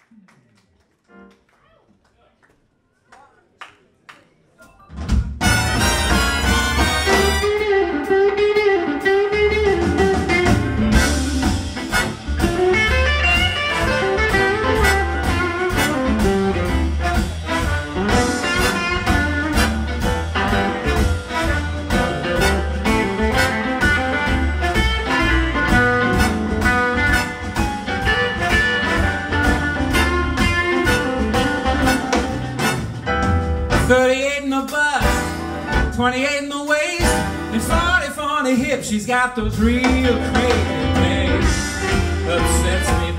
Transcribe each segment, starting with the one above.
bust, 28 in the waist, and 44 on the hip. She's got those real crazy things. Upsets me,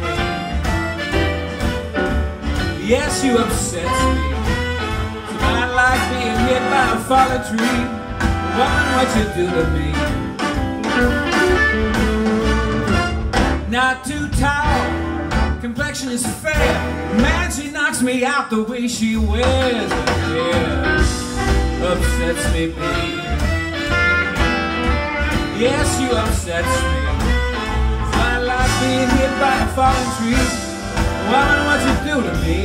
babe. Yes, you upsets me. So I like being hit by a falling tree. Woman, what you do to me? Not too tall, complexion is fair. Man, she knocks me out the way she wears her hair. Upsets me, babe. Yes, you upsets me. So I like being hit by a falling tree. Woman, what you do to me?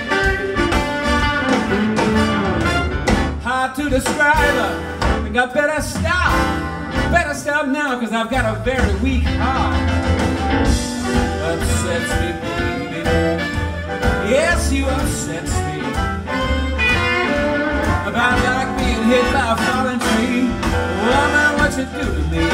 Hard to describe her. I think I better stop. Better stop now, cause I've got a very weak heart. Upsets me, baby. Yes, you upsets me. About like being hit by a falling tree. Woman, what you do to me?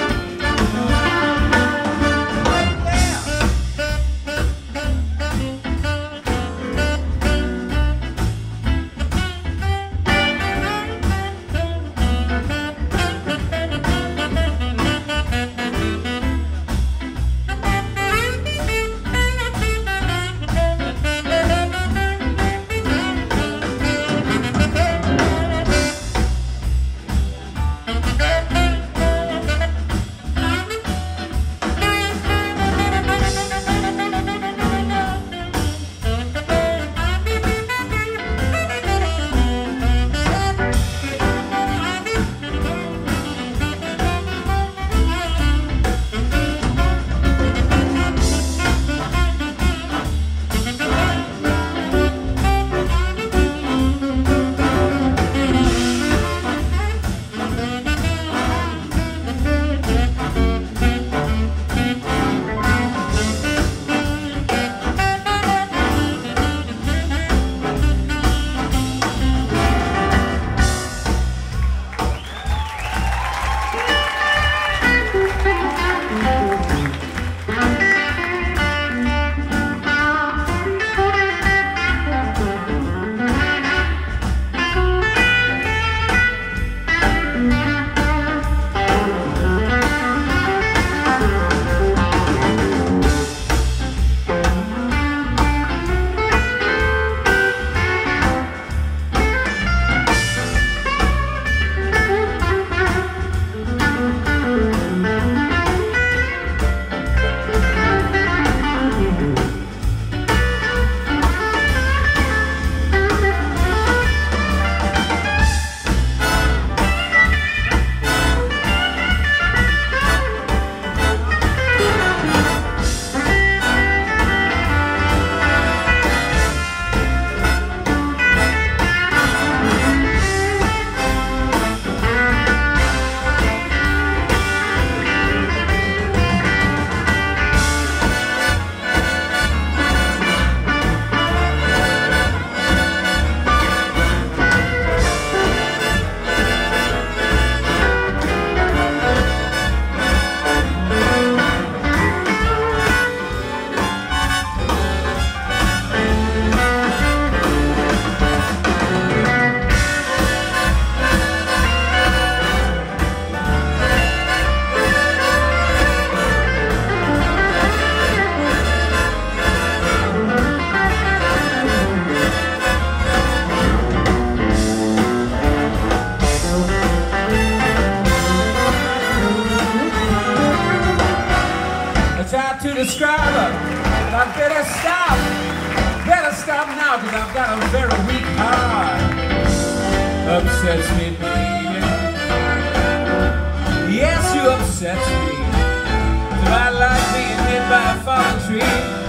To describe her, but I better stop now, cause I've got a very weak heart. Upsets me, baby. Yes, you upsets me. So I like being hit by a falling tree.